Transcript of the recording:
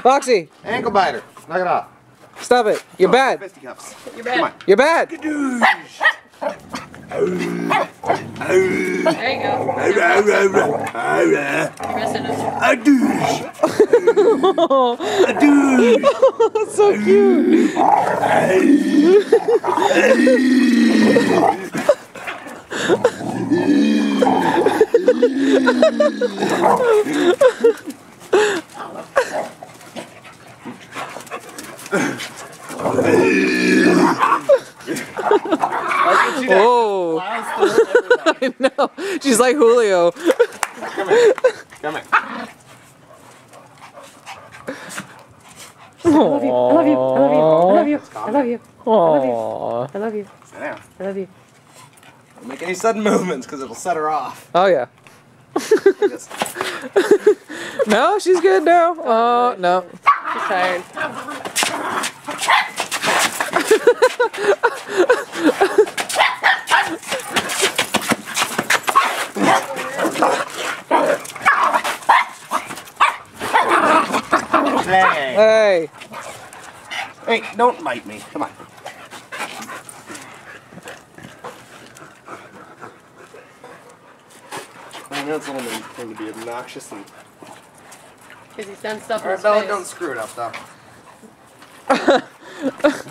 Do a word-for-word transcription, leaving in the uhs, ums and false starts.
Foxy. Ankle biter. Knock it off. Stop it. You're No, bad. Fisticuffs. You're bad. You're bad. There you go. You're messing up. A douche. A douche. So cute. Oh, I know. She's like Julio. Come here. Come here. I love you. I love you. I love you. I love you. I love you. Aww. I love you. Sit down. I love you. Don't make any sudden movements because it'll set her off. Oh yeah. No, she's good now. Oh no. She's tired. Hey. Hey. Hey, don't bite me. Come on. I know it's only going to be obnoxious and... Because he's done stuff in Alright, his Bella, face. don't screw it up, though.